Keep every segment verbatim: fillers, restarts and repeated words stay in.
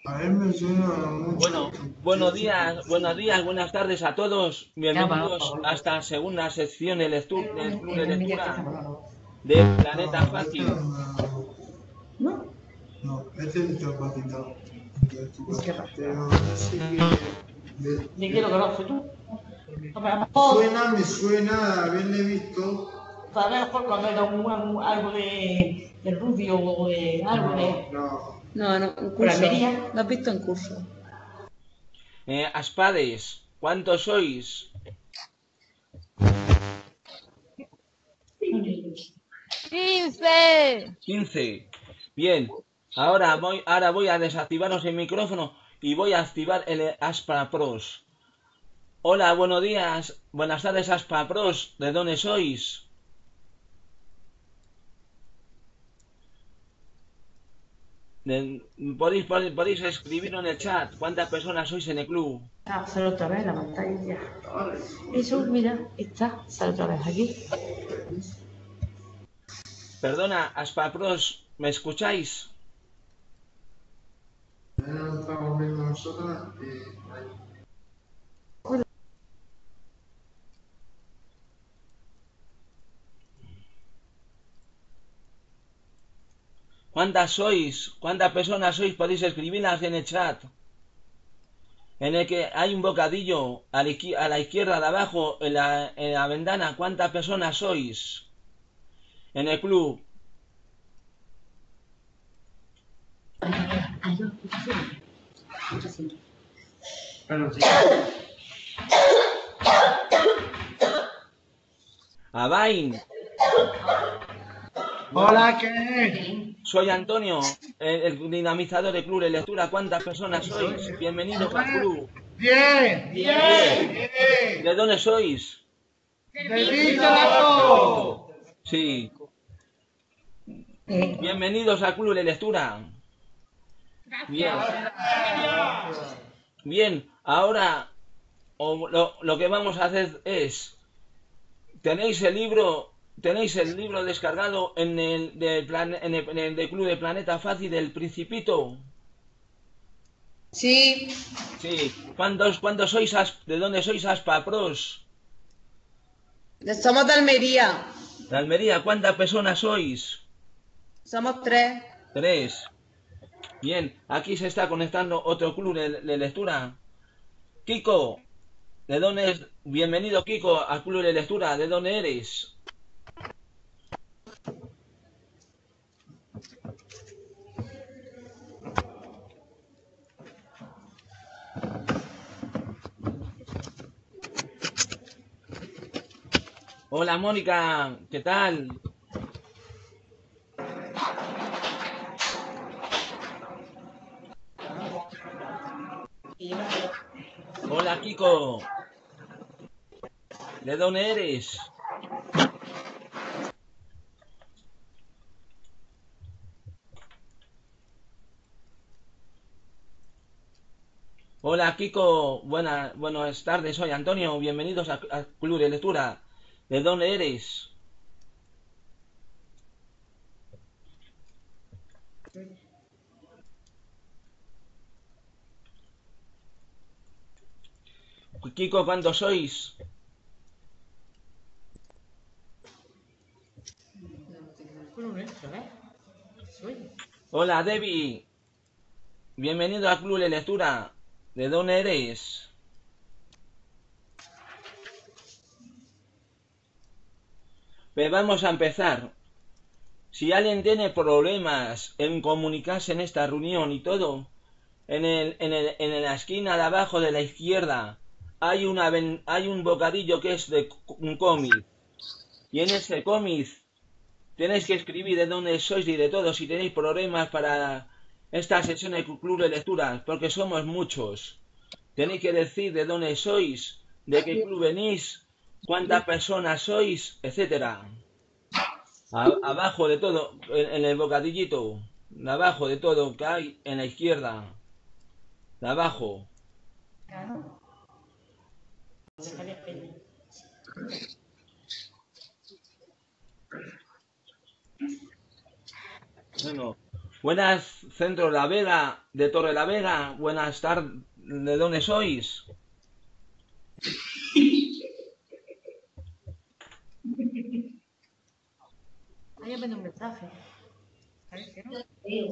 A él me suena mucho. Bueno, buenos días, buenos días, buenas tardes a todos. Bienvenidos a esta segunda sección de lectu- del Club de Lectura de Planeta No, este Fácil. no. ¿No? No, este es discapacitado. Discapacitado. Pero sí que. ¿De qué lo conoces tú? Suena, me suena haberle visto. A lo mejor cuando era un, un- algo de, de rubio o de algo de... No, No, no, en Por curso. Almería. Lo has visto en curso. Eh, Aspades, ¿cuántos sois? ¡Quince! Quince. Bien, ahora voy, ahora voy a desactivaros el micrófono y voy a activar el Aspa Pros. Hola, buenos días, buenas tardes Aspa Pros, ¿de dónde sois? De- podéis, podéis, podéis escribirlo en el chat. ¿Cuántas personas sois en el club? Ah, sale otra vez la pantalla. Eso, mira, está, sale otra vez aquí. Perdona, Aspapros, ¿me escucháis? ya no estamos viendo nosotros. Y ¿Cuántas sois? ¿Cuántas personas sois? Podéis escribirlas en el chat. En el que hay un bocadillo a la, izquier- a la izquierda de abajo, en la, en la ventana. ¿Cuántas personas sois? En el club. Abain, Hola, ¿qué? soy Antonio, el, el dinamizador del club de lectura. ¿Cuántas personas sois? Bienvenidos al club. Bien, Bien. bien. ¿De dónde sois? ¡Bendito! Sí. Bienvenidos al club de lectura. Bien. Bien, ahora o lo, lo que vamos a hacer es, tenéis el libro, tenéis el libro descargado en el del plan, en el, en el del Club de Planeta Fácil del Principito. Sí, Sí. ¿Cuántos, cuántos sois? As- ¿De dónde sois Aspapros? somos de Almería. De Almería. ¿Cuántas personas sois? Somos tres. Tres. Bien, aquí se está conectando otro club de, de lectura. Kiko, ¿de dónde es? Bienvenido Kiko al club de lectura. ¿De dónde eres? Hola Mónica, ¿qué tal? Hola Kiko, ¿de dónde eres? Hola Kiko, buenas, buenas tardes, soy Antonio, bienvenidos a- al Club de Lectura. ¿De dónde eres? Kiko, ¿cuántos sois? Hola Debbie, bienvenido al Club de Lectura. ¿De dónde eres? Pues vamos a empezar. Si alguien tiene problemas en comunicarse en esta reunión y todo, en el, en el, en la esquina de abajo de la izquierda hay una ven- hay un bocadillo que es de un cómic. Y en ese cómic tenéis que escribir de dónde sois y de todo si tenéis problemas para esta sesión de club de lectura, porque somos muchos. Tenéis que decir de dónde sois, de qué club venís, cuántas personas sois, etcétera. A- abajo de todo, en, en el bocadillito, de abajo de todo que hay en la izquierda, de abajo. Bueno, buenas Centro La Vega, de Torre la Vega. Buenas tardes. ¿De dónde sois? Ahí me un mensaje. Parece, ¿no?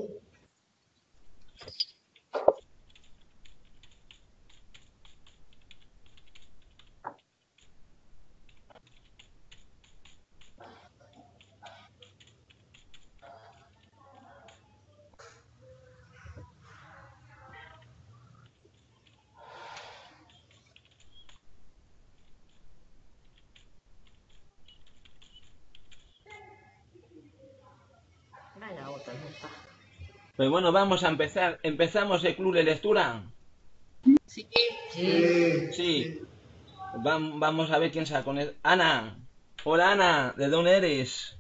Vaya otra, no está. Pues bueno, vamos a empezar. ¿Empezamos el club de lectura? Sí. Sí. Sí. Vam- Vamos a ver quién se ha conectado. Ana. Hola, Ana. ¿De dónde eres?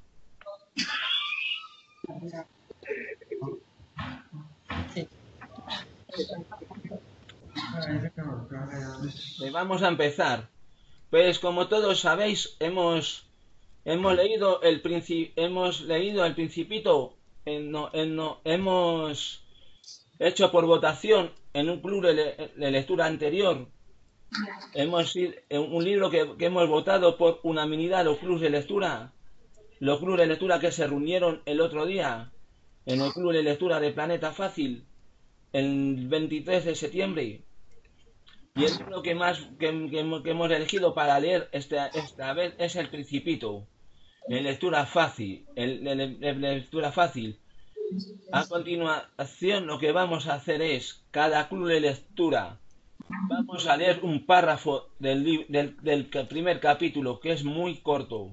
Pues vamos a empezar. Pues como todos sabéis, hemos hemos leído el princi- hemos leído el Principito. En, no, en, no, hemos hecho por votación en un club de, le- de lectura anterior. Hemos ido- un libro que, que hemos votado por unanimidad los clubes de lectura. Los clubes de lectura que se reunieron el otro día en el club de lectura de Planeta Fácil el veintitrés de septiembre. Y el libro que más que, que- que hemos elegido para leer esta, esta vez es El Principito, de lectura fácil, el, de, de- de lectura fácil. A continuación, lo que vamos a hacer es, cada club de lectura, vamos a leer un párrafo del, li- del, del ca- primer capítulo, que es muy corto.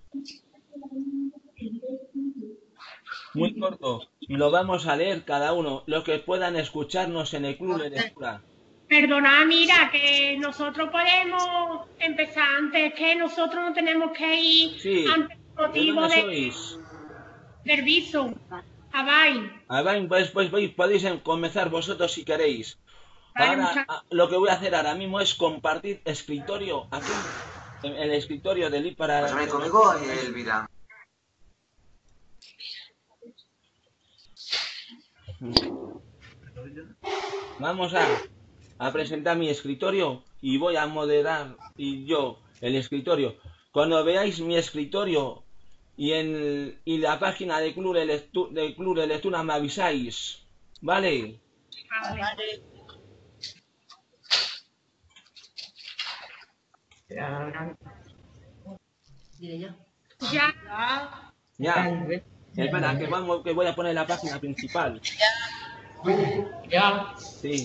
Muy corto. Lo vamos a leer cada uno, los que puedan escucharnos en el club de lectura. Perdona, mira, que nosotros podemos empezar antes, que nosotros no tenemos que ir Sí. antes por ¿De motivo dónde de, sois? del viso. A Bain. Ah, bien, pues, pues, pues, podéis em- comenzar vosotros si queréis. Vale, Ahora, muchas- ah, lo que voy a hacer ahora mismo es compartir escritorio aquí, en el escritorio del I para... Pásame conmigo, Elvira. Vamos a, a presentar mi escritorio y voy a moderar y yo el escritorio. Cuando veáis mi escritorio y en y la página de club de, lectu- del club de lectura me avisáis, ¿vale? vale. Diré yo. Ya, Ya. Espera, que vamos, que voy a poner la página principal. Ya. Sí.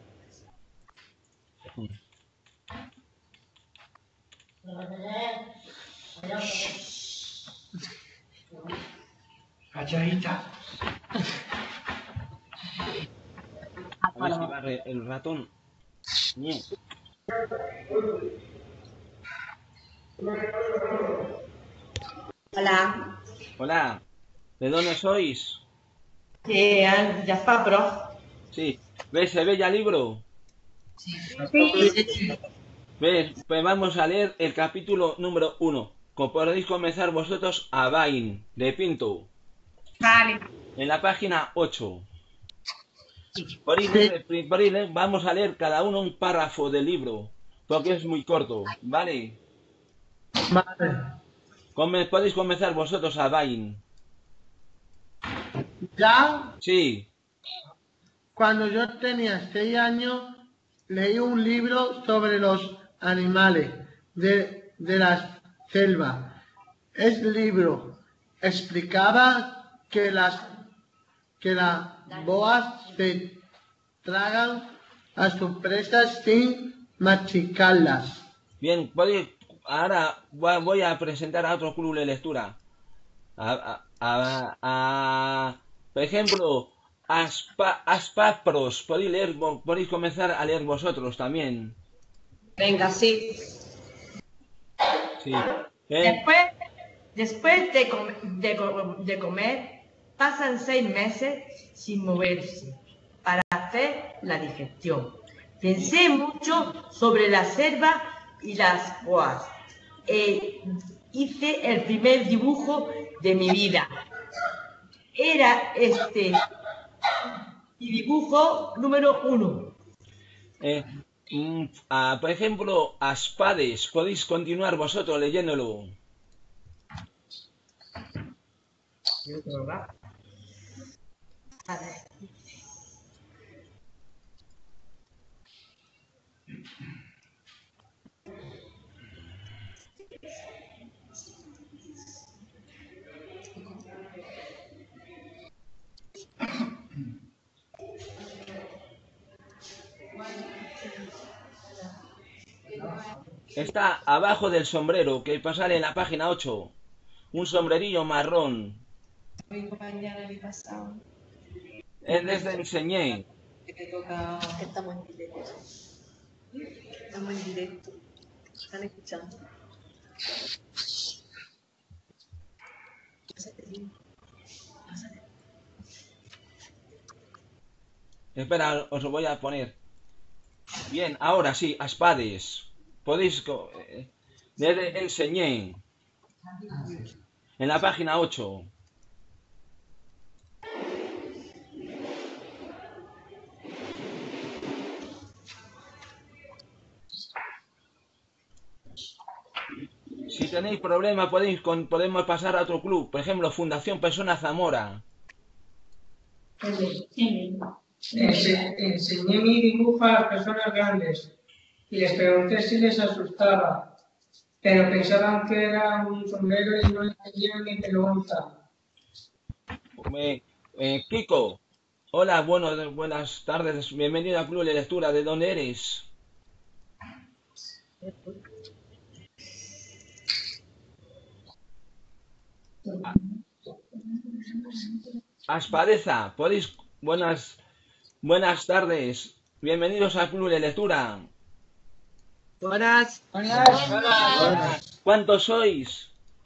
Calladita. A ver si va re- el ratón. Bien. Hola. Hola. ¿De dónde sois? Eh, ya está, pro. Sí. ¿Ves? ¿Se ve ya el libro? sí. ¿Ves? Pues vamos a leer el capítulo número uno. Como podéis comenzar vosotros a Bain, de Pinto. Vale. En la página ocho. Por ahí, leer- por ahí leer- vamos a leer cada uno un párrafo del libro, porque es muy corto, ¿vale? Vale. Come- podéis comenzar vosotros a Bain. Ya Sí, cuando yo tenía seis años, leí un libro sobre los animales de, de la selva. Ese libro explicaba que las, que las boas se tragan a sus presas sin masticarlas. bien, podéis, ahora va- voy a presentar a otro club de lectura. A, a- a- a- por ejemplo, Aspa, Aspapros, podéis leer, vo- podéis comenzar a leer vosotros también. Venga, sí. Sí. Eh, Después, después de, com- de co- de comer, pasan seis meses sin moverse para hacer la digestión. Pensé mucho sobre la selva y las boas. E hice el primer dibujo de mi vida. Era este Y dibujo número uno. Eh, mm, ah, por ejemplo, Aspades, podéis continuar vosotros leyéndolo. A ver. Está abajo del sombrero, que pasaré en la página ocho. Un sombrerillo marrón. Hoy mañana y pasado. Es desde enseñé. Que toca. Estamos en directo. Estamos en directo. Están escuchando. Espera, os lo voy a poner. Bien, ahora sí, Aspades. Podéis... Eh, desde enseñé. En la página ocho. Si tenéis problema podéis con, podemos pasar a otro club. Por ejemplo, Fundación Persona Zamora. Ense- enseñé mi dibujo a las personas grandes y les pregunté si les asustaba, pero pensaban que era un sombrero y no entendían mi pregunta. Eh, eh, Kiko. Hola, bueno, buenas tardes. Bienvenido al Club de Lectura. ¿De dónde eres? Aspadeza. Podéis... Buenas... Buenas tardes. Bienvenidos al Club de Lectura. Buenas. Buenas. Buenas. ¿Cuántos sois?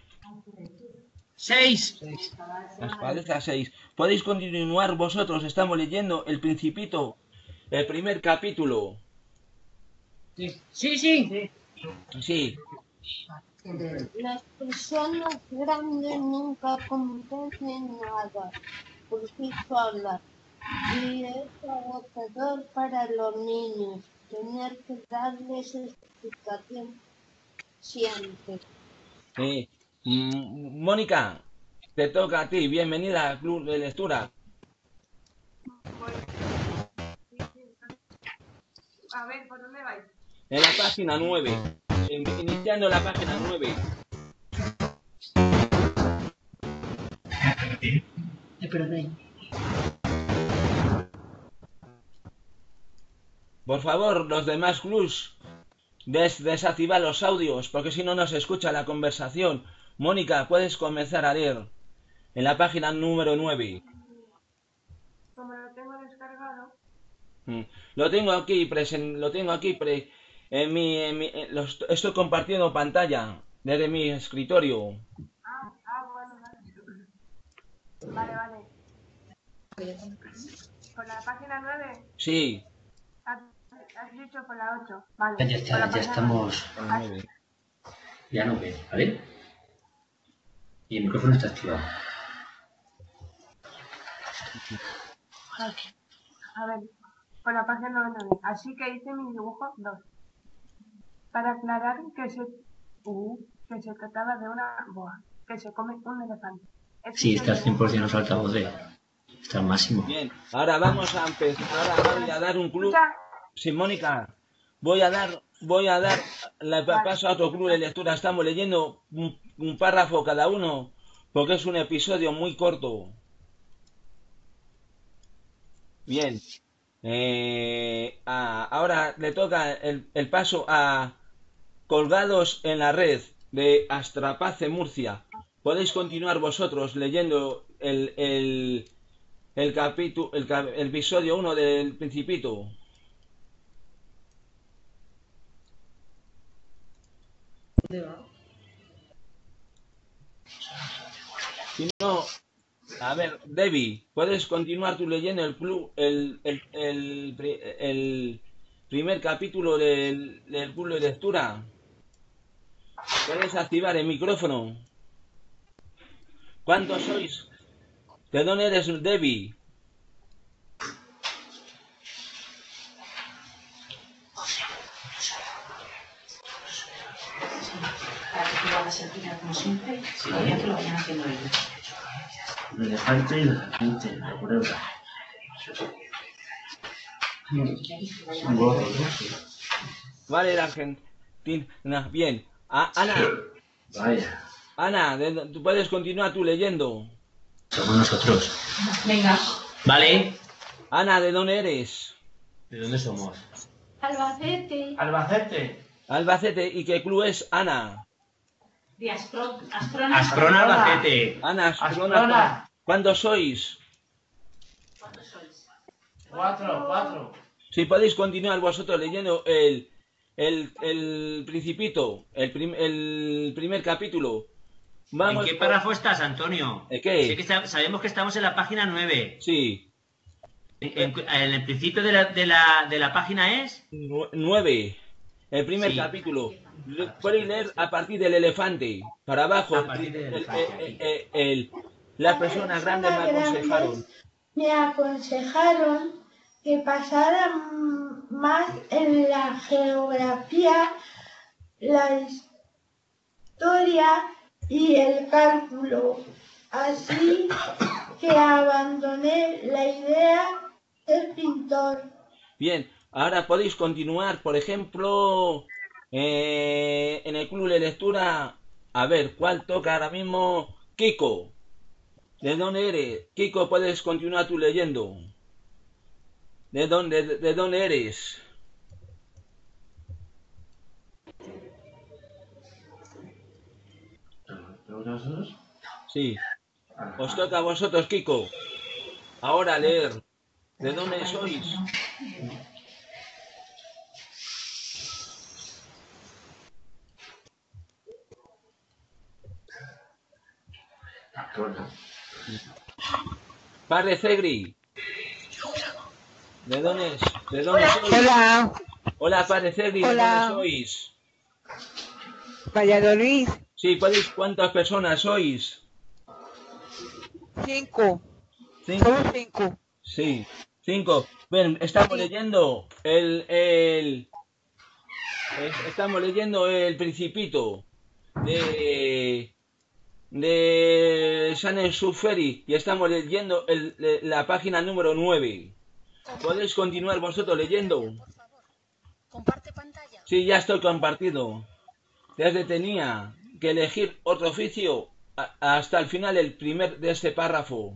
Seis. Aspadeza seis. Podéis continuar vosotros. Estamos leyendo El Principito, el primer capítulo. Sí, sí. sí. Sí. Las personas grandes nunca comprenden nada por sí solas y es agotador para los niños tener que darles explicación siempre. Eh, mm, Mónica, te toca a ti. Bienvenida al Club de Lectura. A ver, ¿por dónde vais? En la página nueve. In- Iniciando la página nueve. Me perdí. Por favor, los demás clubs, des desactivad los audios, porque si no, no se escucha la conversación. Mónica, puedes comenzar a leer. En la página número nueve. Como lo tengo descargado. Mm. Lo tengo aquí, presen lo tengo aquí pre en mi, en mi en los estoy compartiendo pantalla desde mi escritorio. Ah, ah, bueno, vale. Vale, vale. ¿Por la página nueve? Sí. Has, has dicho por la ocho. Vale. Ya está, ya estamos. Ya no veo. A ver. Y el micrófono está activado. A ver, por la página nueve. Así que hice mi dibujo dos. Para aclarar que se, uh, que se trataba de una boa, que se come un elefante. Es Sí, que está al se- cien por ciento los altavoces. Está al máximo. Bien. Ahora vamos a empezar. Ahora voy a dar un club. Sí, Mónica. Voy a dar voy a dar la paso a otro club de lectura. Estamos leyendo un, un párrafo cada uno porque es un episodio muy corto. Bien. Eh, a- ahora le toca el, el paso a Colgados en la red de Astrapace Murcia. Podéis continuar vosotros leyendo el, el, el capítulo, el, cap- el episodio uno del Principito. ¿Dónde va? Si no, a ver, Debbie, puedes continuar tú leyendo el club, el, el, el, pri- el primer capítulo del, del club de lectura. Puedes activar el micrófono. ¿Cuántos sois? ¿De dónde eres, Debbie? como siempre, sí, ya que lo vayan haciendo ellos. El elefante y la gente, la culebra. Son gordos, ¿no? Sí. Vale, la Argentina. Bien. A Ana. Vaya. Ana, de- tú puedes continuar tú leyendo. Somos nosotros. Venga. Vale. Ana, ¿de dónde eres? ¿De dónde somos? Albacete. Albacete. Albacete. ¿Y qué club es Ana? De Aspro- Asprona. Asprona Albacete. Ana, Asprona. Asprona. ¿Cuántos sois? ¿Cuántos sois? Cuatro, cuatro. Si podéis continuar vosotros leyendo el, el, el Principito, el, prim- el primer capítulo. Vamos ¿En qué por- párrafo estás, Antonio? ¿Eh, qué? Sé que sa- sabemos que estamos en la página nueve. Sí, En, en el principio de la, de, la, de la página es... nu- nueve. El primer Sí. capítulo. Le- Podéis leer a partir del elefante. Para abajo. A partir del el- elefante, el- aquí. el- el- las personas grandes me aconsejaron. Me aconsejaron que pasara mm, más en la geografía, la historia y el cálculo. Así que abandoné la idea del pintor. Bien, ahora podéis continuar, por ejemplo, eh, en el club de lectura. A ver, ¿cuál toca ahora mismo? Kiko. ¿De dónde eres? Kiko, puedes continuar tú leyendo. ¿De dónde, de, de dónde eres? ¿Nosotros? Sí. Os toca a vosotros, Kiko. Ahora leer. ¿De dónde sois? Padre Cegri. ¿De dónde es? ¿De dónde sois? Hola, Hola, Padre Cegri, ¿de Hola. dónde sois? Valladolid, Sí, ¿podéis cuántas personas sois? cinco. Cinco. Somos cinco. Sí, cinco. Ven, estamos leyendo el, el, es- estamos leyendo el Principito de de Saint-Exupéry y estamos leyendo el- le- la página número nueve. ¿Podéis continuar vosotros leyendo? Comparte pantalla. Sí, ya estoy compartido. Desde tenía que elegir otro oficio a- hasta el final el primer de este párrafo.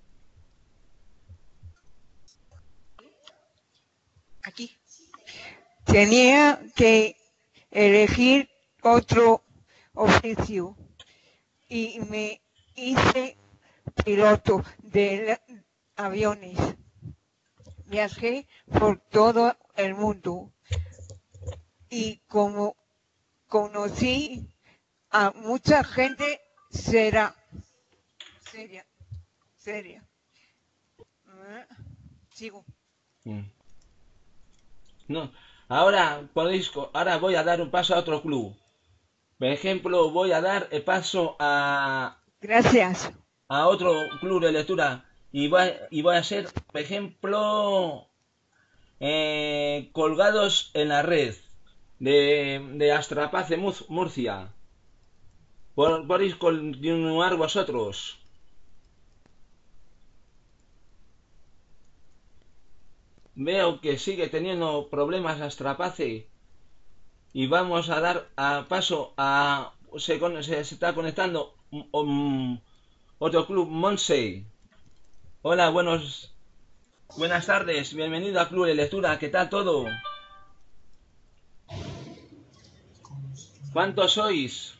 Aquí. Tenía que elegir otro oficio y me hice piloto de aviones. Viajé por todo el mundo y como conocí a mucha gente será seria, seria. Ah, Sigo. Mm. No, ahora podéis, co- ahora voy a dar un paso a otro club. Por ejemplo, voy a dar el paso a, Gracias. a otro club de lectura y voy, y voy a ser, por ejemplo, eh, colgados en la red de, de Astrapace Muz- Murcia. Por- Podéis continuar vosotros. Veo que sigue teniendo problemas Astrapace y vamos a dar a paso a se, con- se- se está conectando um, um, otro club, Monse. Hola, buenos buenas tardes, bienvenido al club de lectura. ¿Qué tal todo? ¿Cuántos sois?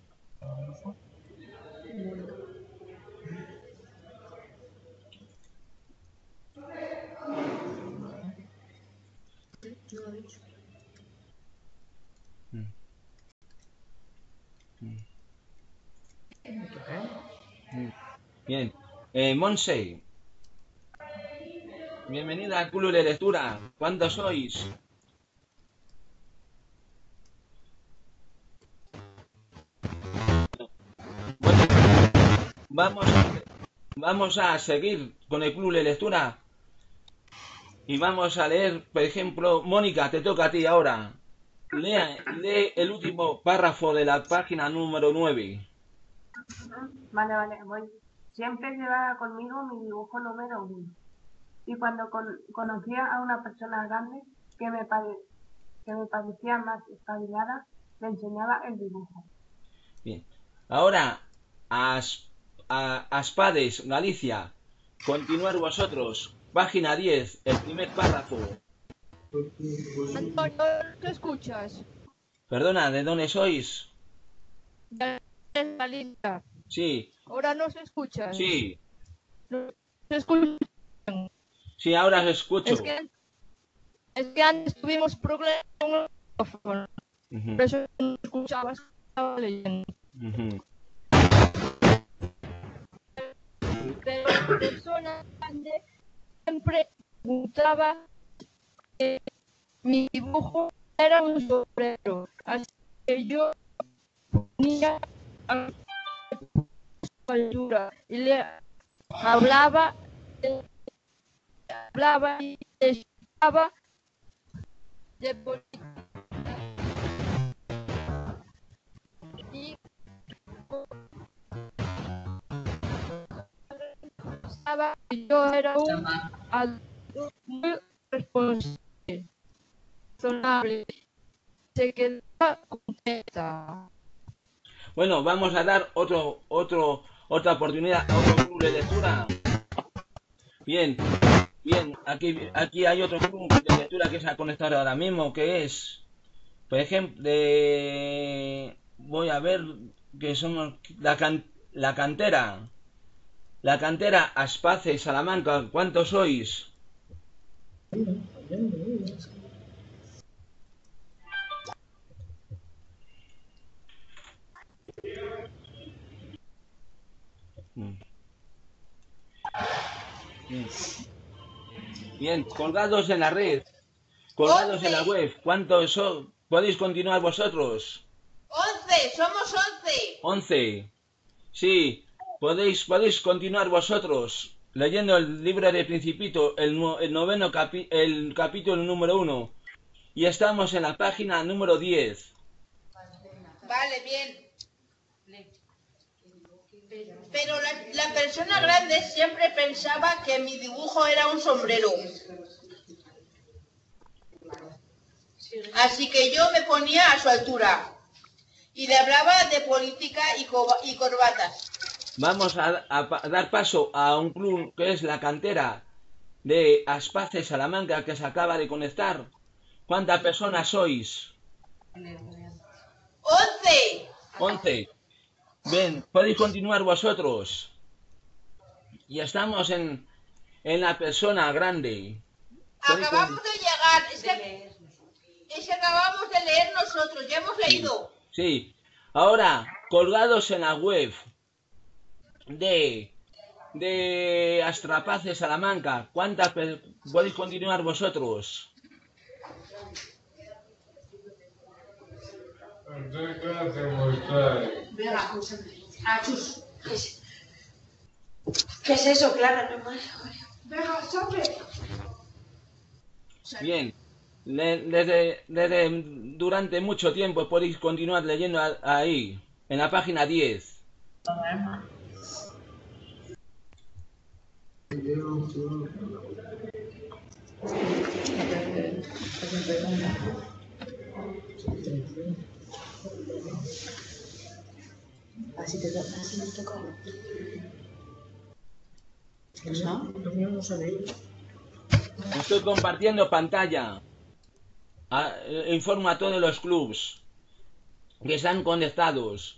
Bien, eh, Monse, bienvenida al club de lectura. ¿Cuántos sois? Bueno, vamos, vamos a seguir con el club de lectura y vamos a leer, por ejemplo, Mónica, te toca a ti ahora. Lea, lee el último párrafo de la página número nueve. Vale, vale, voy. Siempre llevaba conmigo mi dibujo número uno. Y cuando con, conocía a una persona grande que me, pare, que me parecía más espabilada, le enseñaba el dibujo. Bien. Ahora, as, a, Aspades, Galicia. Continuar vosotros. Página diez, el primer párrafo. Antonio, ¿qué escuchas? Perdona, ¿de dónde sois? De Galicia. Sí. Ahora no se escucha. Sí. No se escucha. Sí, ahora os escucho. Es que, es que antes tuvimos problemas con el micrófono. Uh-huh. Por eso no escuchabas, estaba leyendo. Uh-huh. Pero la persona grande siempre preguntaba que mi dibujo era un sombrero. Así que yo ponía a su altura y le hablaba, le hablaba y le explicaba de política. Y pensaba que yo era un adulto muy responsable, razonable. Se quedaba contenta. Bueno, vamos a dar otro, otro, otra oportunidad a otro club de lectura. Bien, bien, aquí, aquí hay otro club de lectura que se ha conectado ahora mismo, que es, por ejemplo, de, voy a ver, que somos la, can, la cantera, la cantera Aspace y Salamanca. ¿Cuántos sois? Bien. Bien, colgados en la red, colgados en la web. ¿Cuántos son? ¿Podéis continuar vosotros? Once, somos once. Once. Sí, podéis, podéis continuar vosotros leyendo el libro de Principito, el, el noveno capi, el capítulo número uno. Y estamos en la página número diez. Vale, bien. Pero la, la persona grande siempre pensaba que mi dibujo era un sombrero. Así que yo me ponía a su altura y le hablaba de política y, co y corbatas. Vamos a, a, a dar paso a un club que es la cantera de Aspace Salamanca, que se acaba de conectar. ¿Cuántas personas sois? ¡Once! Once. Ven, podéis continuar vosotros. Y estamos en, en la persona grande. Acabamos de llegar. Es que, es que acabamos de leer nosotros. Ya hemos leído. Sí. Ahora, colgados en la web de, de Astrapace Salamanca. ¿Cuántas podéis continuar vosotros? ¿Qué es eso, Clara? Bien. Desde, desde durante mucho tiempo podéis continuar leyendo ahí, en la página diez. Así te así nos toca. Estoy compartiendo pantalla. A, eh, informo a todos los clubs que están conectados.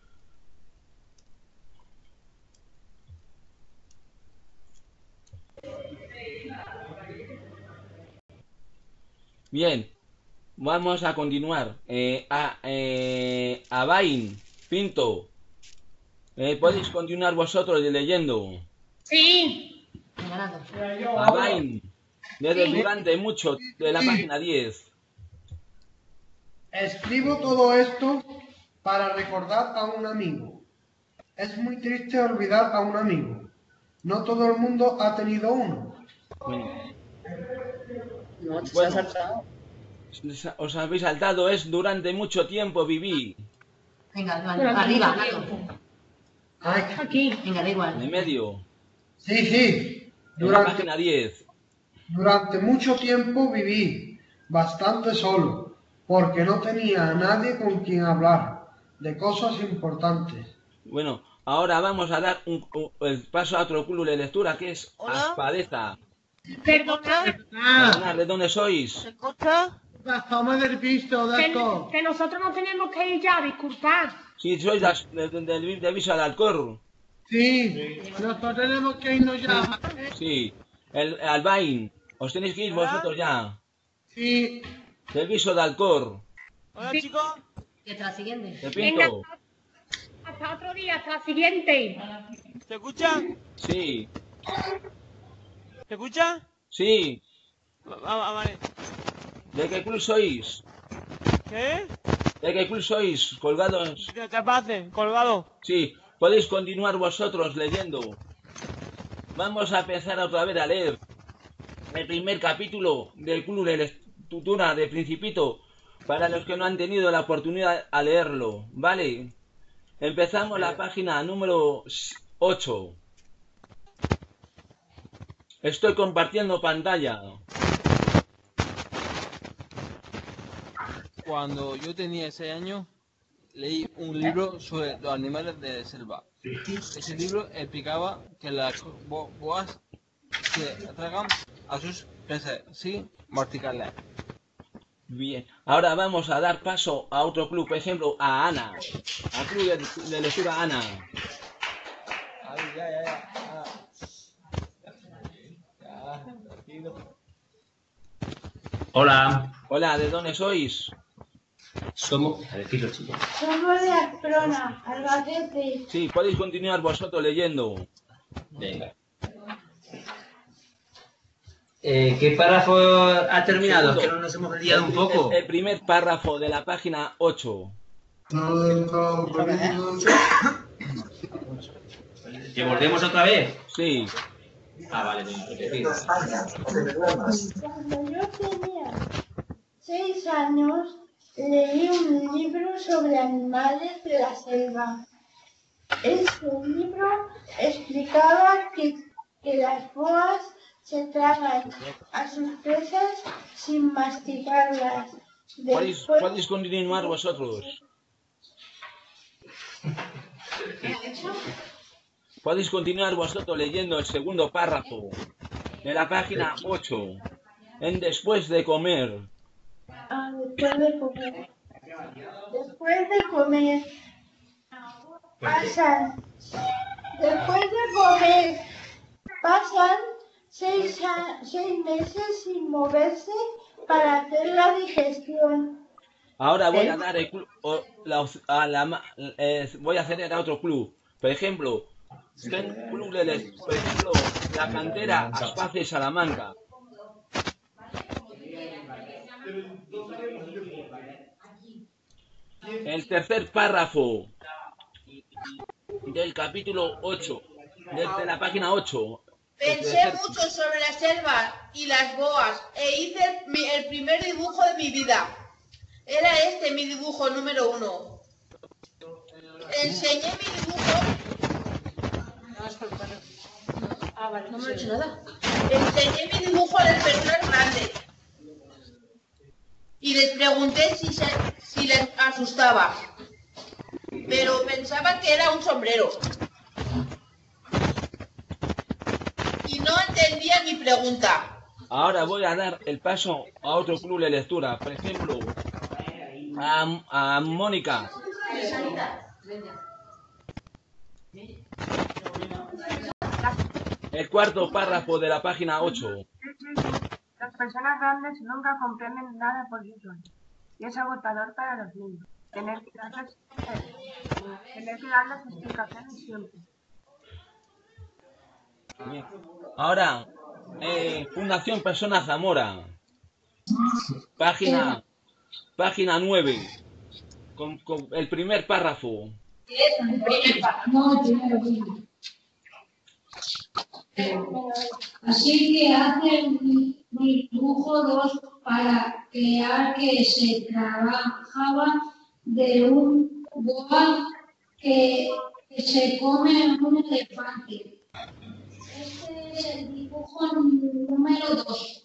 Bien, vamos a continuar. Eh, a, eh, a Bain, Pinto, eh, ¿podéis continuar vosotros leyendo? Sí. A Bain, desde sí. Durante mucho, de la página diez. Escribo todo esto para recordar a un amigo. Es muy triste olvidar a un amigo. No todo el mundo ha tenido uno. Bueno. No, te bueno, has saltado. Os habéis saltado, es durante mucho tiempo viví. Venga, arriba, arriba. Aquí. Venga, da igual. En el medio. Sí, sí. En la Durante, página diez. durante mucho tiempo viví bastante solo, porque no tenía a nadie con quien hablar de cosas importantes. Bueno, ahora vamos a dar un, un- el paso a otro club de lectura que es Aspadeza. Perdona, Perdonad, ¿de dónde sois? ¿se escucha? Bajamos del piso, Que, que nosotros no tenemos que ir ya, disculpad. Sí, sois das- de- de- del de Visa de Alcor. Sí, nosotros tenemos que irnos ya. Sí. El Albain. Os tenéis que ir vosotros ya. Sí. Del Viso de Alcor. Hola, chicos. Y hasta la siguiente. Te Venga, pinto. hasta otro día, hasta la siguiente. ¿Se escucha? Sí. ¿Se escucha? Sí. Va- va- vale. ¿De qué club sois? ¿Qué? ¿De qué club sois? Colgados. ¿Qué te pase? Colgado. Sí. Podéis continuar vosotros leyendo. Vamos a empezar otra vez a leer el primer capítulo del club de lectura de Principito para los que no han tenido la oportunidad a leerlo, ¿vale? Empezamos la página número ocho. Estoy compartiendo pantalla. Cuando yo tenía seis años, leí un libro sobre los animales de selva. Ese libro explicaba que las bo- boas se atragan a sus presas sin masticarlas. Bien, ahora vamos a dar paso a otro club, por ejemplo, a Ana, al club de, de lectura Ana. Ay, ya, ya, ya. Ah. Ya, tranquilo. Hola. Hola, ¿de dónde sois? Somos... A decirlo, chicos. Somos de Asprona, Albacete. Sí, podéis continuar vosotros leyendo. Venga. Eh, ¿Qué párrafo ha terminado? Es que no nos hemos liado un poco. El, el primer párrafo de la página ocho. ¿Que volvemos otra vez? Sí. Ah, vale, venga, repetido. Cuando yo tenía seis años, leí un libro sobre animales de la selva. Este libro explicaba que, que las boas se tragan a sus presas sin masticarlas. Podéis, Después, podéis continuar vosotros. Podéis continuar vosotros leyendo el segundo párrafo de la página ocho. En después de comer. ah, después de comer, después de comer, pasan, después de comer, pasan seis, a- seis meses sin moverse para hacer la digestión. Ahora voy a dar el club, o la, op- a la ma- eh, voy a hacer a otro club. Por ejemplo, ten club de les- por ejemplo, la cantera Aspace Salamanca. El tercer párrafo del capítulo ocho, desde la página ocho. El Pensé tercer- mucho sobre la selva y las boas e hice el, mi- el primer dibujo de mi vida. Era este mi dibujo número uno. Enseñé mi dibujo. Ah, vale, no me he hecho nada. Enseñé mi dibujo a las personas grandes. Y les pregunté si, se, si les asustaba. Pero pensaban que era un sombrero. Y no entendían mi pregunta. Ahora voy a dar el paso a otro club de lectura. Por ejemplo, a, a Mónica. El cuarto párrafo de la página ocho. Las personas grandes nunca comprenden nada por sí solas. Y es agotador para los niños. Tener que darles, eh, tener que darles explicaciones siempre. Bien. Ahora, eh, Fundación Persona Zamora. Página, página nueve. Con, con el primer párrafo. Así que hace mi, mi dibujo dos para crear que se trabajaba de un boa que, que que se come un elefante. Este es el dibujo número dos.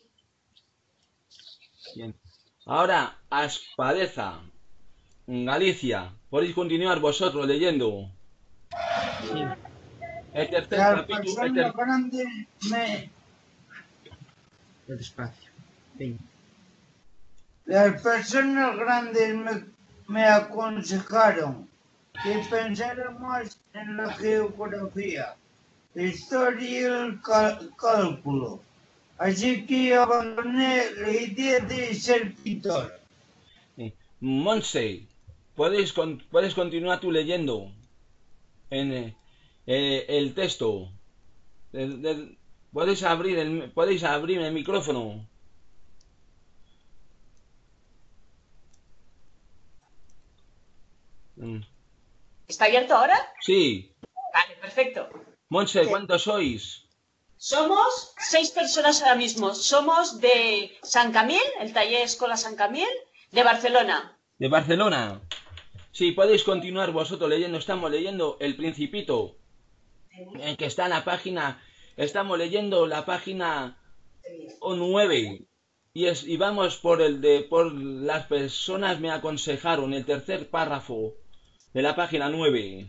Bien. Ahora, Aspadeza, Galicia. Podéis continuar vosotros leyendo. Sí. El tercer Las capítulo. El personas ter... grandes me... Despacio. Sí. Las personas grandes me, me aconsejaron que pensara más en la geografía, la historia y el cal- cálculo. Así que abandoné la idea de ser pintor. Sí. Monse, puedes, con... puedes continuar tú leyendo en eh, eh, el texto. Del, del... Podéis abrir el, podéis abrir el micrófono. Mm. ¿Está abierto ahora? Sí. Vale, perfecto. Monse, ¿cuántos sois? Somos seis personas ahora mismo. Somos de San Camil, el taller Escola San Camil, de Barcelona. De Barcelona. Sí, podéis continuar vosotros leyendo. Estamos leyendo El Principito, en que está en la página. Estamos leyendo la página nueve. Y, es, y vamos por el de por las personas me aconsejaron, el tercer párrafo de la página nueve.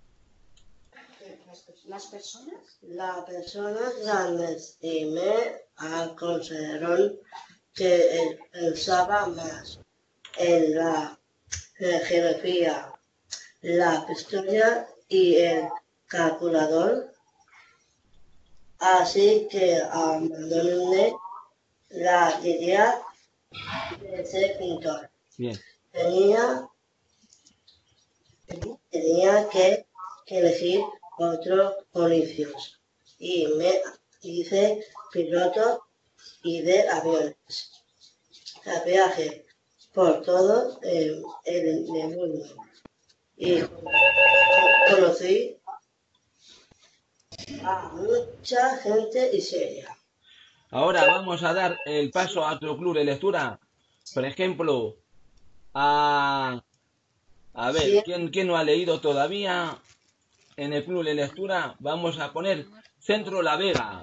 ¿Las personas? Las personas grandes y me aconsejaron que pensaba más en la geografía, la historia y el calculador. Así que abandoné la idea de ser pintor. Bien. Tenía, tenía que, que elegir otros oficios y me hice piloto y de aviones. Viaje por todo el, el, el mundo y conocí a mucha gente y seria. Ahora vamos a dar el paso a otro club de lectura. Por ejemplo, a... A ver, Sí. ¿quién, quién no ha leído todavía? En el club de lectura vamos a poner Centro La Vega,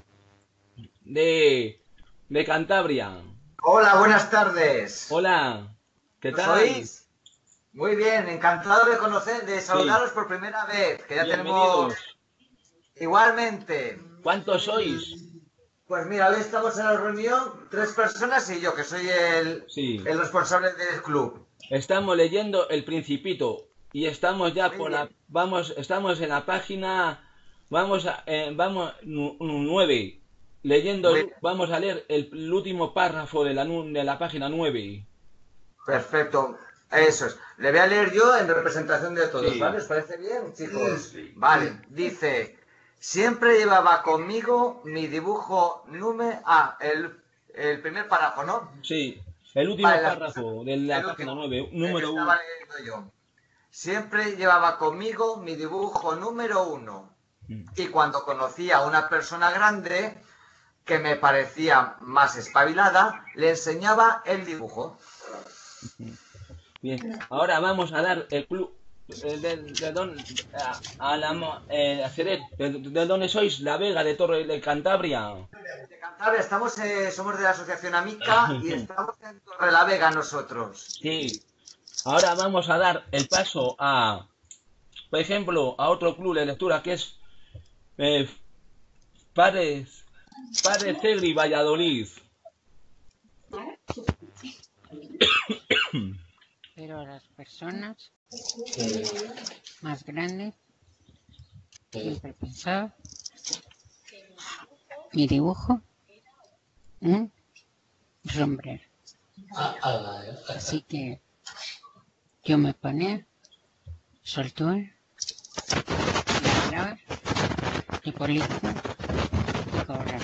de, de Cantabria. Hola, buenas tardes. Hola, ¿qué tal? ¿Sois? Muy bien, encantado de conocer, de saludaros por primera vez, que ya tenemos... Bienvenidos. Igualmente. ¿Cuántos sois? Pues mira, hoy estamos en la reunión, tres personas y yo, que soy el, Sí. el responsable del club. Estamos leyendo El Principito y estamos ya por la... Vamos, estamos en la página... Vamos a... eh, vamos... nu- nu- nueve. Leyendo... Muy bien. Vamos a leer el, el último párrafo de la, nu- de la página nueve. Perfecto, eso es. Le voy a leer yo en representación de todos, Sí. ¿vale? ¿Os parece bien, chicos? Vale, dice... Siempre llevaba conmigo mi dibujo número... Ah, el, el primer párrafo, ¿no? Sí. El último Vale, la- párrafo de la el página último. nueve. El Número que uno. estaba leyendo yo. Siempre llevaba conmigo mi dibujo número uno. Y cuando conocía a una persona grande que me parecía más espabilada, le enseñaba el dibujo. Bien. Ahora vamos a dar el club... eh, De, de, dónde- a, a la... mo- Eh, a Ceret. ¿De, de dónde sois? La Vega, de Torre de Cantabria. De Cantabria, estamos, eh, somos de la Asociación Amica y estamos en Torre la Vega nosotros. Sí. Ahora vamos a dar el paso a... Por ejemplo, a otro club de lectura que es... Eh, Pares... Pares Segri, Valladolid. Pero las personas más grandes siempre pensaba mi dibujo un sombrero. Así que yo me ponía soltura, bailar, y política y cobrar.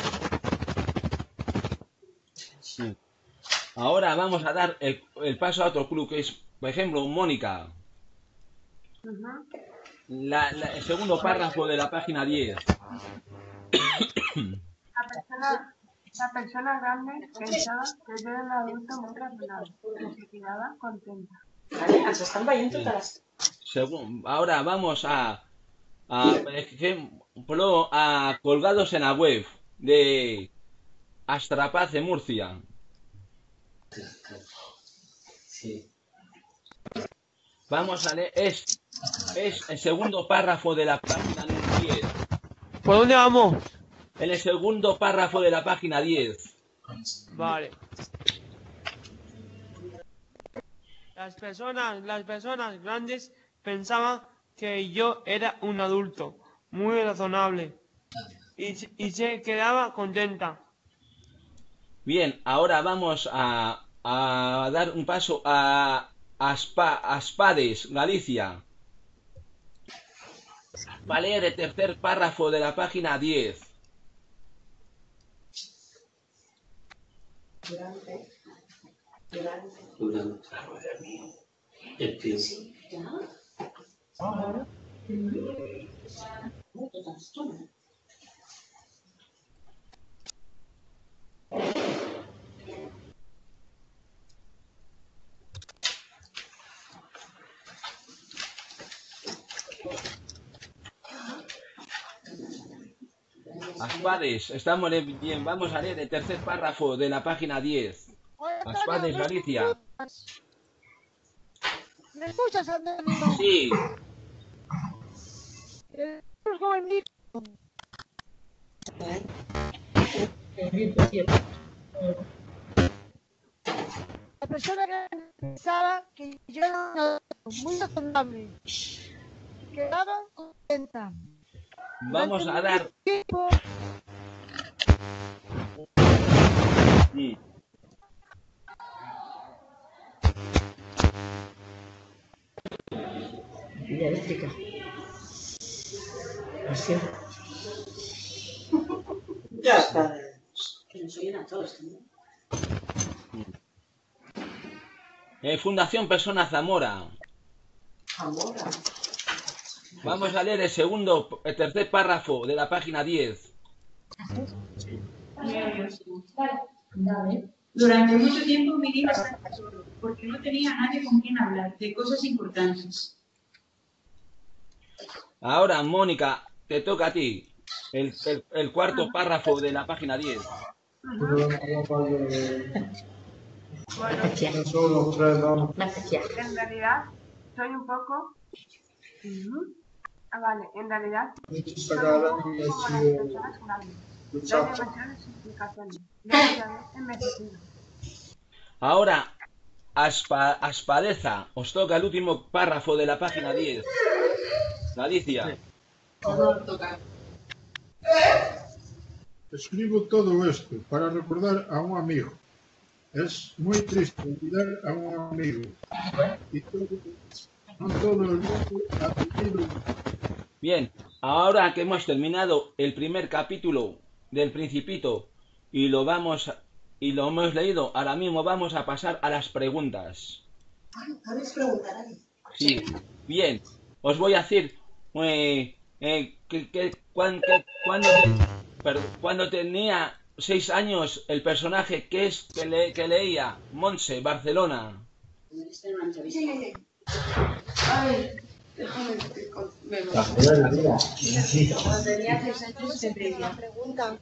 Sí. Ahora vamos a dar el, el paso a otro club que es, por ejemplo, Mónica. Ujú. La, la- el segundo párrafo de la página diez. La persona, la persona grande pensaba que yo era un adulto muy razonable y se quedaba contenta. Según, ahora vamos a a, por ejemplo, a colgados en la web de Astrapaz de Murcia. Sí. Vamos a leer, es, es el segundo párrafo de la página diez. ¿Por dónde vamos? En el segundo párrafo de la página diez. Vale. Las personas, las personas grandes pensaban que yo era un adulto muy razonable y, y se quedaba contenta. Bien, ahora vamos a, a dar un paso a Aspa, Aspades, Galicia. Va a leer el tercer párrafo de la página diez. Durante. Durante. Durante. El tiempo. Sí, ya. Ahora. Aspades, estamos bien, vamos a leer el tercer párrafo de la página diez. Aspades, Galicia. ¿Me escuchas, Antonio? Sí. Eh, como el micro. La persona que pensaba que yo era un adulto muy razonable. Quedaba contenta. Vamos a dar... Tiempo. Sí. Vida eléctrica. Así. Ya está. Que nos oyen a todos también. Eh, Fundación Persona Zamora. Zamora. Vamos a leer el segundo, el tercer párrafo de la página diez. Durante mucho tiempo viví bastante solo, porque no tenía a nadie con quien hablar de cosas importantes. Ahora, Mónica, te toca a ti. El, el, el cuarto párrafo de la página diez. Bueno, en realidad soy un poco... Ah, vale, en realidad soy un poco como las personas grandes. No hay demasiadas explicaciones. Demasiado envejecido. Ahora, aspa, Aspadeza, os toca el último párrafo de la página diez. Galicia. Escribo todo esto para recordar a un amigo. Es muy triste olvidar a un amigo. Y todo, no todo el mundo ha tenido. Bien, ahora que hemos terminado el primer capítulo del Principito y lo vamos a, y lo hemos leído, ahora mismo vamos a pasar a las preguntas. ¿Puedes preguntar ahí? Sí, bien, os voy a decir eh, eh, que, que, cuan, que cuando, perdón, cuando tenía seis años el personaje que es que, le, que leía Montse, Barcelona. Sí. Ay, déjame que me lo... Cuando tenía seis años se pedía. Pregunta.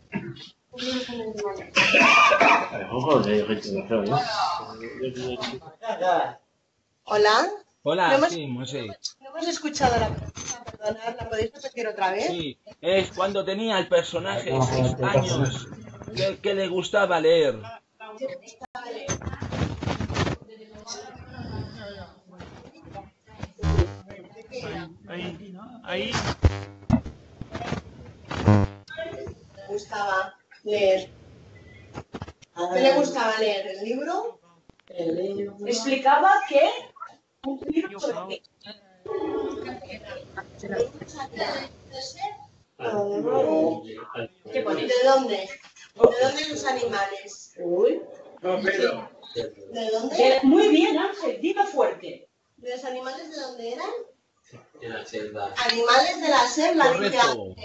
Hola. Hola, ¿No hemos, sí, Monse. no hemos escuchado la pregunta, perdonad, ¿la podéis repetir otra vez? Sí, es cuando tenía el personaje seis años que, que le gustaba leer. Ahí, ahí. Le gustaba leer. ¿Qué le gustaba leer? ¿El libro? El libro. Explicaba que un libro sobre qué. ¿Qué pone? ¿De dónde? ¿De dónde los animales? Uy. ¿De dónde? Muy bien, Ángel, dilo fuerte. ¿De los animales de dónde eran? De la selva. Animales de la selva. Correcto.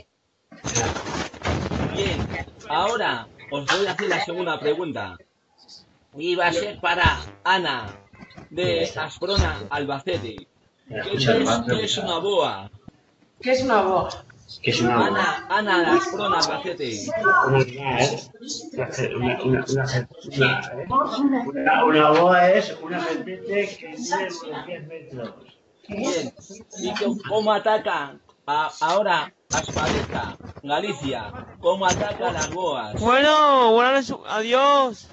Bien, ahora os voy a hacer la segunda pregunta. Y va a ser para Ana, de Asprona, Albacete. ¿Qué es, qué es una boa? ¿Qué es una boa? ¿Qué es una boa? Ana, Ana, las pronas, Bacete. Una, ¿eh? Una, una, una, una, ¿eh? Una, una boa es una serpiente que mide unos diez metros. Bien. ¿Y cómo ataca a, ahora a Espadeza, Galicia? ¿Cómo ataca a las boas? Bueno, buenas noches, adiós.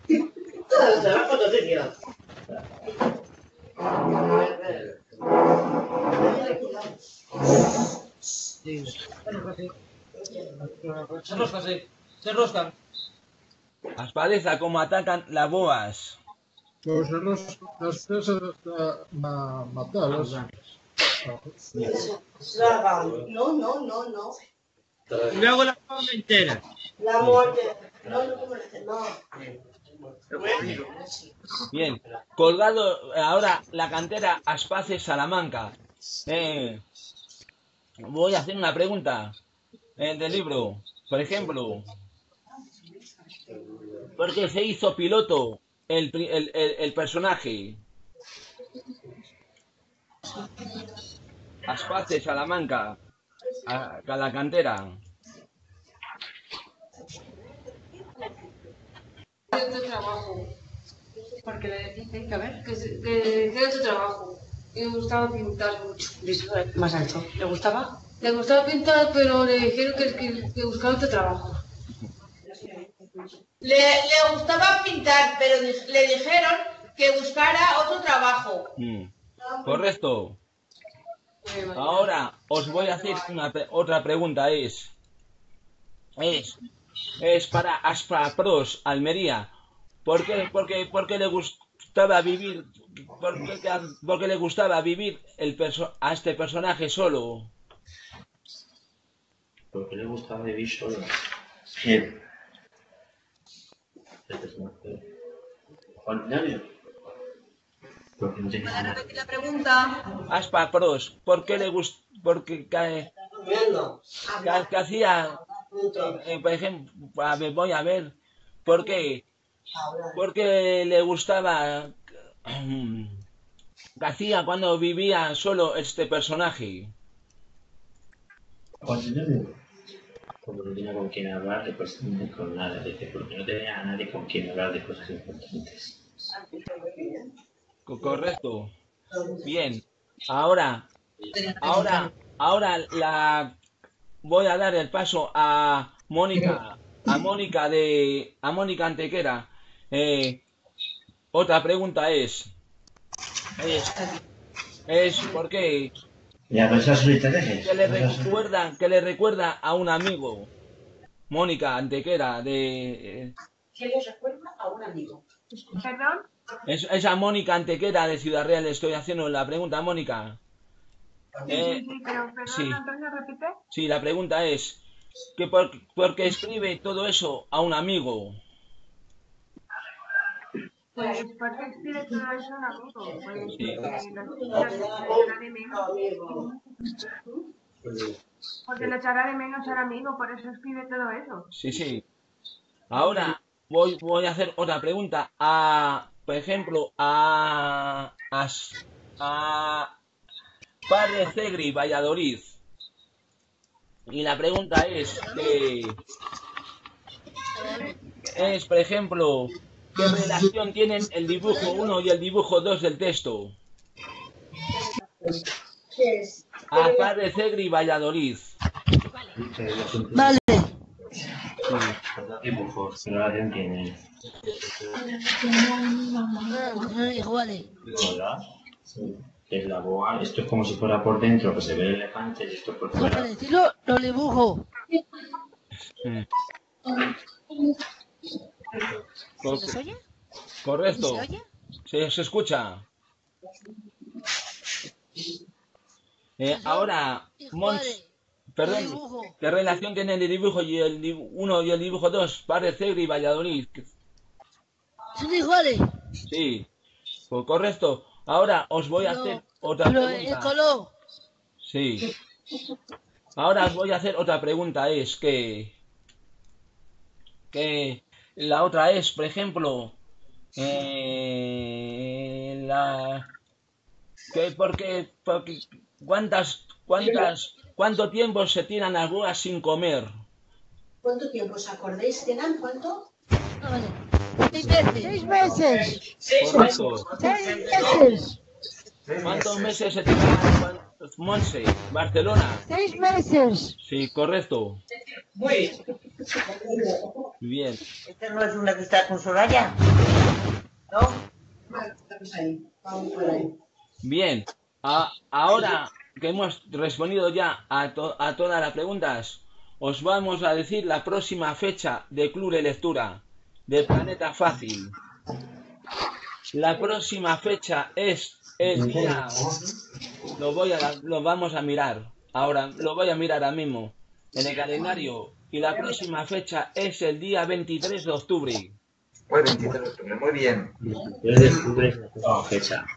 Se roscan, sí. Se roscan. A Espadeza, ¿cómo atacan las boas? Pues los, las presas hasta ma, matarlas. No, no, no, no. Luego la forma entera. La muerte. No, no te mereces, no. Bien. Colgado ahora la cantera Aspaces Salamanca. Eh, voy a hacer una pregunta eh, del libro. Por ejemplo, ¿por qué se hizo piloto el, el, el, el personaje? Aspaces Salamanca. A, a la cantera. De trabajo, porque le dicen que a ver, que, se- que hiciera su trabajo. Y le gustaba pintar mucho. Más alto. ¿Le gustaba? Le gustaba pintar, pero le dijeron que, que, que buscara otro trabajo. Le, le gustaba pintar, pero di- le dijeron que buscara otro trabajo. Mm. Correcto. Ahora os voy a hacer una pre- otra pregunta. Es, es, es para Aspapros Almería. ¿Por qué, por qué, por qué le gustaba vivir? ¿Por qué, por qué le gustaba vivir el perso a este personaje solo? Porque le gustaba vivir solo. Bien. Ordinario. Porque no tenía nada. La pregunta. Aspapros, ¿por qué le gustaba? Porque cae. Que, que hacía, eh, por ejemplo, a ver, voy a ver, ¿por qué? Porque le gustaba, que hacía cuando vivía solo este personaje. Ordinario. Como no tenía con quién hablar de cosas, con nada, dice, porque no tenía a nadie con quien hablar de cosas importantes. Co- Correcto. Bien. Ahora, ahora, ahora la voy a dar el paso a Mónica, a Mónica de, a Mónica Antequera. Eh, otra pregunta es, es, es ¿por qué? Ya, pues esas son intereses. ¿Qué le recuerda, que le recuerda a un amigo? Mónica Antequera de, eh, ¿Qué les recuerda a un amigo? ¿Perdón? es, esa Mónica Antequera de Ciudad Real. Le estoy haciendo la pregunta a Mónica. Sí, Eh, sí, sí, pero perdón, sí. Antonio, repite. Sí, la pregunta es, ¿que por, por qué escribe todo eso a un amigo? Pues, ¿por qué escribe todo eso un amigo? Pues, Sí. porque lo echará de menos. Porque lo echará de menos al amigo, por eso escribe todo eso. Sí, sí. Ahora voy, voy a hacer otra pregunta a, por ejemplo, a, a, a Padre Segri, Valladolid. Y la pregunta es que es, por ejemplo, ¿qué relación tienen el dibujo uno y el dibujo dos del texto? ¿Qué es? A Padre Segri, Valladolid. Vale. Dibujos, ¿qué relación tienen? Hijo, vale. Hola. Sí. Que es la boa. Esto es como si fuera por dentro, que se ve el elefante, y esto por Para fuera. decirlo, lo dibujo. Co- ¿Se oye? Correcto. ¿Se oye? Se, se escucha. Eh, ahora, Mons, perdón, ¿qué relación tiene el dibujo y el dibujo uno y el dibujo dos? Padre Segri y Valladolid. Sí, hijo, vale. Sí, pues correcto. Ahora os voy a Pero- hacer otra Pero el pregunta. color. Sí. Ahora os voy a hacer otra pregunta. Es que, que la otra es, por ejemplo, eh, la que porque, porque cuántas cuántas ¿Cuánto tiempo se tiran las boas sin comer? ¿Cuánto tiempo os acordáis? ¿Tienen cuánto? Seis meses. Correcto. Seis meses. ¿Cuántos meses se tiran Monse, Barcelona? Seis meses. Sí, correcto. Muy bien. ¿Esta no es una que está con Soraya? ¿No? Estamos ahí. Vamos por ahí. Bien. A, ahora que hemos respondido ya a, to, a todas las preguntas, os vamos a decir la próxima fecha de Club de Lectura del Planeta Fácil. La próxima fecha es el día... Lo, voy a, lo vamos a mirar ahora, lo voy a mirar ahora mismo en el calendario. Y la próxima fecha es el día veintitrés de octubre. Pues veintitrés de octubre, muy bien. veintitrés de octubre es la próxima fecha.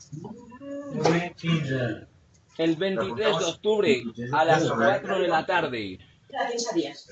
El veintitrés de octubre a las cuatro de la tarde. Gracias a Dios.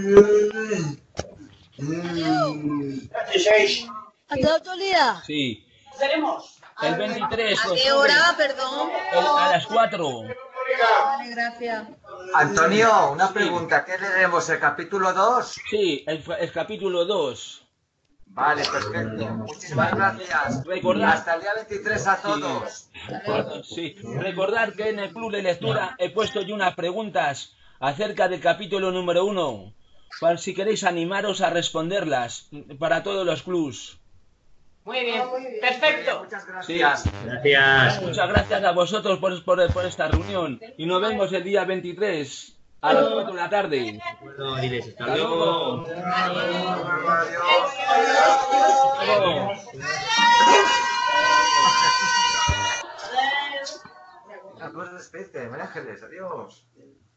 ¿Hasta otro día? Sí. Veremos. El veintitrés. ¿A qué hora, perdón? El, a las cuatro. Vale, gracias. Antonio, una pregunta. ¿Qué leeremos? ¿El capítulo dos? Sí, el, el capítulo dos. Vale, perfecto. Muchísimas gracias. Recordad. Hasta el día veintitrés a todos. Sí. Sí. Recordad que en el Club de Lectura he puesto yo unas preguntas acerca del capítulo número uno. Para si queréis animaros a responderlas para todos los clubs. Muy bien, perfecto. Muchas Sí. gracias. Gracias. Muchas gracias a vosotros por, por, por esta reunión. Y nos vemos el día veintitrés a las cuatro de la tarde. Bueno, diles, hasta Hasta luego. luego. Adiós. María Ángeles, adiós.